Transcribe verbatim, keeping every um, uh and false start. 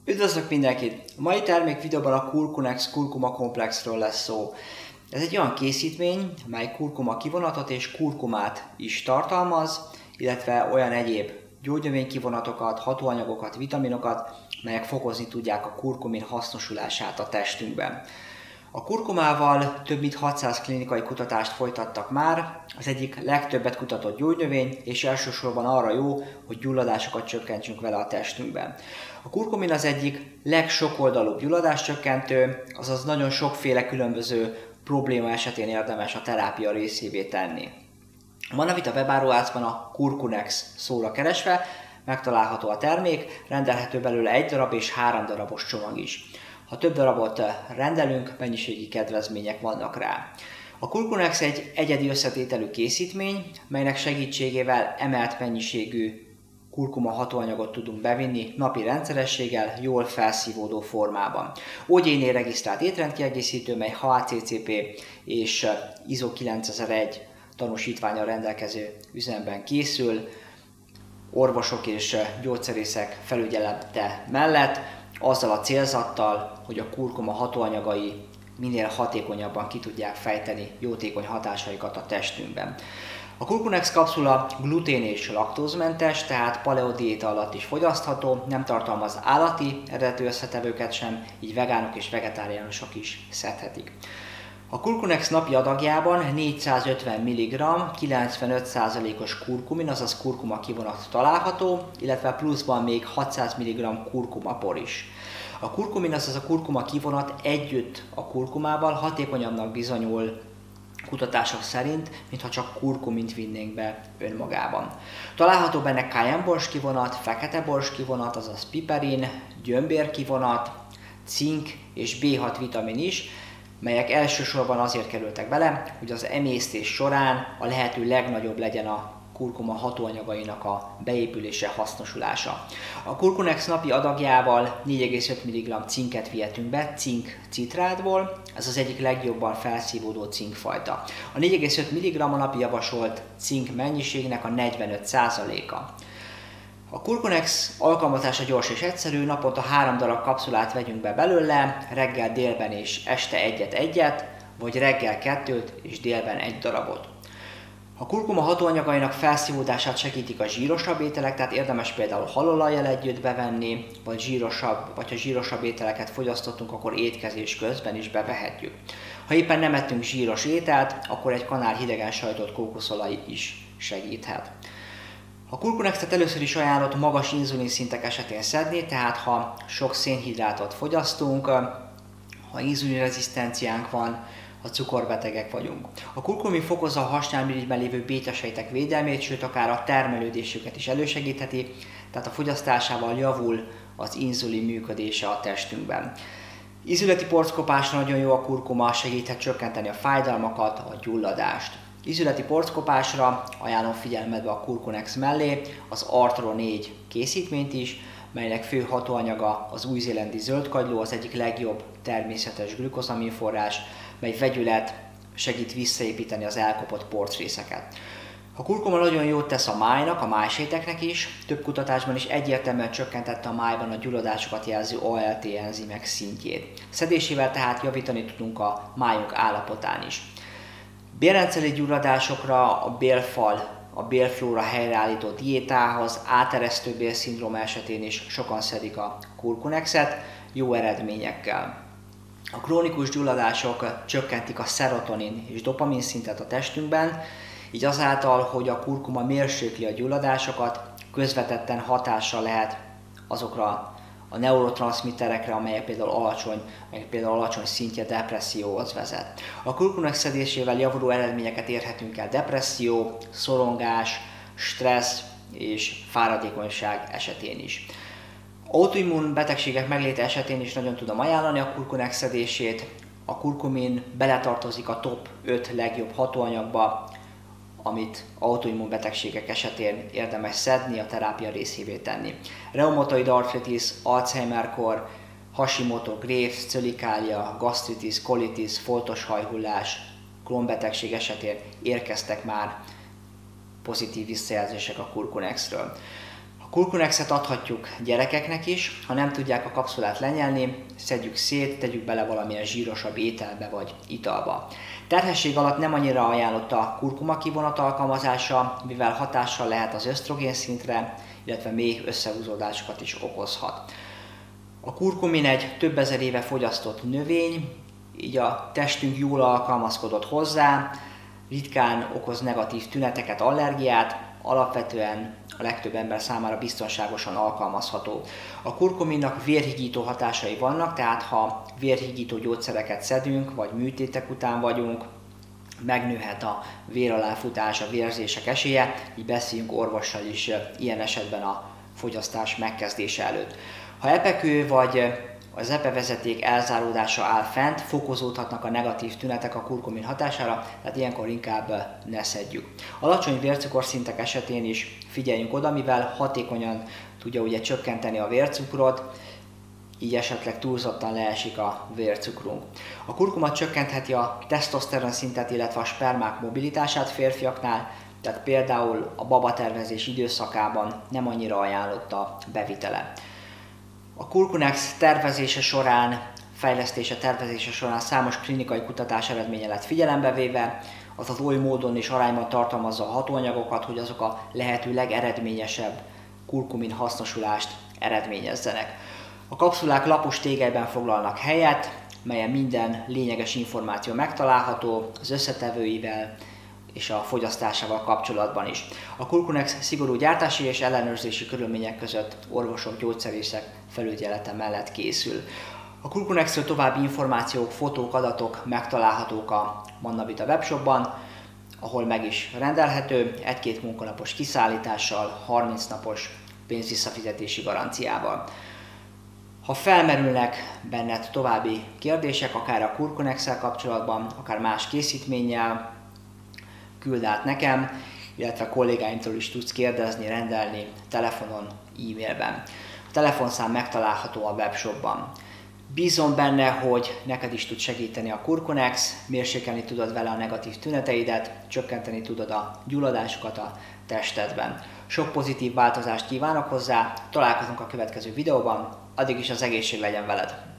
Üdvözlök mindenkit! A mai termék videóban a Kurkunex kurkuma komplexről lesz szó. Ez egy olyan készítmény, mely kurkuma kivonatot és kurkumát is tartalmaz, illetve olyan egyéb gyógynövénykivonatokat, hatóanyagokat, vitaminokat, melyek fokozni tudják a kurkumin hasznosulását a testünkben. A kurkumával több mint hatszáz klinikai kutatást folytattak már, az egyik legtöbbet kutatott gyógynövény, és elsősorban arra jó, hogy gyulladásokat csökkentsünk vele a testünkben. A kurkumin az egyik legsokoldalúbb gyulladáscsökkentő, azaz nagyon sokféle különböző probléma esetén érdemes a terápia részévé tenni. A Manavita webáruházban a Kurkunex szóra keresve megtalálható a termék, rendelhető belőle egy darab és három darabos csomag is. Ha több darabot rendelünk, mennyiségi kedvezmények vannak rá. A Kurkunex egy egyedi összetételű készítmény, melynek segítségével emelt mennyiségű kurkuma hatóanyagot tudunk bevinni napi rendszerességgel, jól felszívódó formában. o gé né regisztrált étrendkiegészítő, mely há á cé cé pé és i es o kilencezer-egy tanúsítvánnyal rendelkező üzemben készül, orvosok és gyógyszerészek felügyelete mellett, azzal a célzattal, hogy a kurkuma hatóanyagai minél hatékonyabban ki tudják fejteni jótékony hatásaikat a testünkben. A Kurkunex kapszula glutén és laktózmentes, tehát paleodiéta alatt is fogyasztható, nem tartalmaz állati eredetű összetevőket sem, így vegánok és vegetáriánusok is szedhetik. A Kurkunex napi adagjában négyszázötven milligramm, kilencvenöt százalékos kurkumin, azaz kurkuma kivonat található, illetve pluszban még hatszáz milligramm kurkumapor is. A kurkumin, azaz a kurkuma kivonat együtt a kurkumával hatékonyabbnak bizonyul kutatások szerint, mintha csak kurkumint vinnénk be önmagában. Található benne cayenne-bors kivonat, fekete bors kivonat, azaz piperin, gyömbér kivonat, cink és bé hat vitamin is, melyek elsősorban azért kerültek bele, hogy az emésztés során a lehető legnagyobb legyen a kurkuma hatóanyagainak a beépülése, hasznosulása. A Kurkunex napi adagjával négy egész öt milligramm cinket vihetünk be, cink citrátból, ez az egyik legjobban felszívódó cinkfajta. A négy egész öt milligramm a napi javasolt cink mennyiségnek a negyvenöt százaléka. A Kurkunex alkalmazása gyors és egyszerű, naponta három darab kapszulát vegyünk be belőle, reggel, délben és este egyet-egyet, vagy reggel kettőt és délben egy darabot. A kurkuma hatóanyagainak felszívódását segítik a zsírosabb ételek, tehát érdemes például halolajjal együtt bevenni, vagy zsírosabb, vagy ha zsírosabb ételeket fogyasztottunk, akkor étkezés közben is bevehetjük. Ha éppen nem ettünk zsíros ételt, akkor egy kanál hidegen sajtott kókuszolaj is segíthet. A Kurkunexet először is ajánlott magas inzulin szintek esetén szedni, tehát ha sok szénhidrátot fogyasztunk, ha inzulinrezisztenciánk van, ha cukorbetegek vagyunk. A kurkumin fokozza a hasnyálmirigyben lévő bétasejtek védelmét, sőt akár a termelődésüket is elősegítheti, tehát a fogyasztásával javul az inzulin működése a testünkben. Ízületi porckopásra nagyon jó a kurkuma, segíthet csökkenteni a fájdalmakat, a gyulladást. Ízületi porckopásra ajánlom figyelmedbe a Kurkunex mellé az Artro négy készítményt is, melynek fő hatóanyaga az új-zélandi zöldkagyló, az egyik legjobb természetes glükozaminforrás, mely vegyület segít visszaépíteni az elkopott porcrészeket. A kurkuma nagyon jót tesz a májnak, a májséteknek is, több kutatásban is egyértelműen csökkentette a májban a gyulladásokat jelző á el té enzimek szintjét. Szedésével tehát javítani tudunk a májunk állapotán is. Bélrendszeri gyulladásokra, a bélfal, a bélflóra helyreállító diétához, áteresztő bélszindróma esetén is sokan szedik a Kurkunexet, jó eredményekkel. A krónikus gyulladások csökkentik a szerotonin és dopamin szintet a testünkben, így azáltal, hogy a kurkuma mérsékli a gyulladásokat, közvetetten hatással lehet azokra a neurotranszmitterekre, amelyek például alacsony, amelyek például alacsony szintje depresszióhoz vezet. A Kurkunex szedésével javuló eredményeket érhetünk el depresszió, szorongás, stressz és fáradékonyság esetén is. Autoimmun betegségek megléte esetén is nagyon tudom ajánlani a Kurkunex szedését. A kurkumin beletartozik a top öt legjobb hatóanyagba, amit autoimmun betegségek esetén érdemes szedni, a terápia részévé tenni. Reumatoid arthritis, Alzheimer-kor, Hashimoto, Graves, cölikália, gastritis, kolitis, foltos hajhullás, Crohn-betegség esetén érkeztek már pozitív visszajelzések a Kurkunexről. A A Kurkunexet adhatjuk gyerekeknek is, ha nem tudják a kapszulát lenyelni, szedjük szét, tegyük bele valamilyen zsírosabb ételbe vagy italba. Terhesség alatt nem annyira ajánlott a kurkuma kivonat alkalmazása, mivel hatással lehet az ösztrogén szintre, illetve még összehúzódásokat is okozhat. A kurkumin egy több ezer éve fogyasztott növény, így a testünk jól alkalmazkodott hozzá, ritkán okoz negatív tüneteket, allergiát, alapvetően a legtöbb ember számára biztonságosan alkalmazható. A kurkuminnak vérhigító hatásai vannak, tehát ha vérhigító gyógyszereket szedünk, vagy műtétek után vagyunk, megnőhet a véraláfutás, a vérzések esélye, így beszéljünk orvossal is ilyen esetben a fogyasztás megkezdése előtt. Ha epekő vagy az epevezeték elzáródása áll fent, fokozódhatnak a negatív tünetek a kurkumin hatására, tehát ilyenkor inkább ne szedjük. Alacsony vércukorszintek esetén is figyeljünk oda, mivel hatékonyan tudja ugye csökkenteni a vércukrot, így esetleg túlzottan leesik a vércukrunk. A kurkuma csökkentheti a tesztoszteron szintet, illetve a spermák mobilitását férfiaknál, tehát például a babatervezés időszakában nem annyira ajánlott a bevitele. A Kurkunex tervezése során, fejlesztése tervezése során számos klinikai kutatás eredménye lett figyelembe véve, azaz oly módon és arányban tartalmazza a hatóanyagokat, hogy azok a lehető legeredményesebb kurkumin hasznosulást eredményezzenek. A kapszulák lapos tégelyben foglalnak helyet, melyen minden lényeges információ megtalálható az összetevőivel és a fogyasztásával kapcsolatban is. A Kurkunex szigorú gyártási és ellenőrzési körülmények között orvosok, gyógyszerészek felügyelete mellett készül. A Kurkunexről további információk, fotók, adatok megtalálhatók a Mannavita webshopban, ahol meg is rendelhető, egy-két munkanapos kiszállítással, harminc napos pénzvisszafizetési garanciával. Ha felmerülnek benned további kérdések, akár a Kurkunexsel kapcsolatban, akár más készítménnyel, küld át nekem, illetve a kollégáimtól is tudsz kérdezni, rendelni telefonon, e-mailben. A telefonszám megtalálható a webshopban. Bízom benne, hogy neked is tud segíteni a Kurkunex, mérsékelni tudod vele a negatív tüneteidet, csökkenteni tudod a gyulladásokat a testedben. Sok pozitív változást kívánok hozzá, találkozunk a következő videóban, addig is az egészség legyen veled!